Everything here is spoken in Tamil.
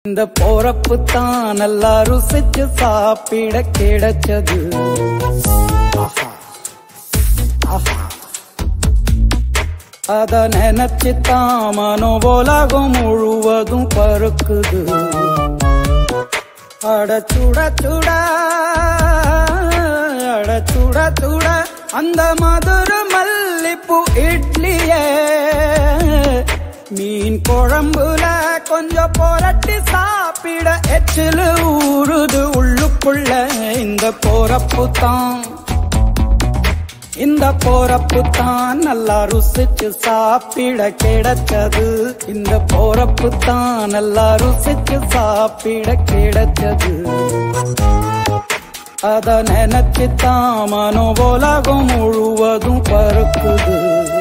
இந்த போறப்பு தான் நல்லா ருசிச்சு சாப்பிட கிடைச்சது. அத நினைச்சு தான் மனோபோலகம் முழுவதும் பருக்குது. அட சுட சுட அட சுட சுட அந்த மதுர மல்லிப்பூ இட்லியே மீன் குழம்புல கொஞ்சம் புரட்டி சாப்பிட எச்சிலு ஊறுது உள்ளுக்குள்ள. இந்த போறப்பு தான் நல்லா ருசிச்சு சாப்பிட கிடைச்சது. இந்த போறப்பு தான் நல்லா ருசிச்சு சாப்பிட கிடைச்சது. அத நினைச்சு தான் மனோபோலகம் முழுவதும் பருக்குது.